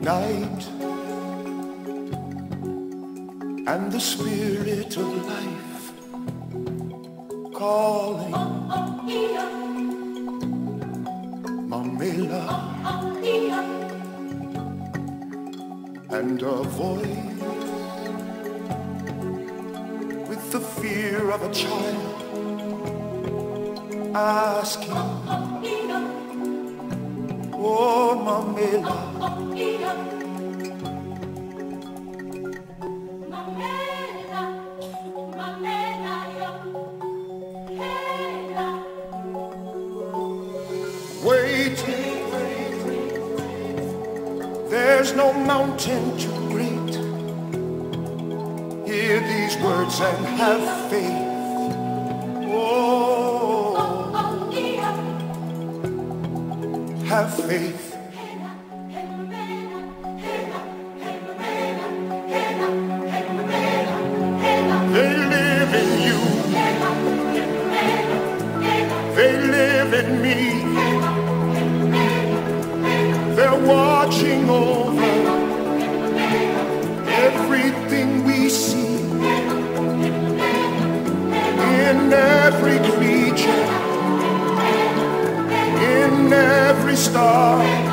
night and the spirit of life calling Mamela, and a voice with the fear of a child asking, oh Mamela, waiting, there's no mountain too great. Hear these words and have faith. Oh, have faith. They live in you. They live in me. They're watching over everything we see, in every creature, in every star.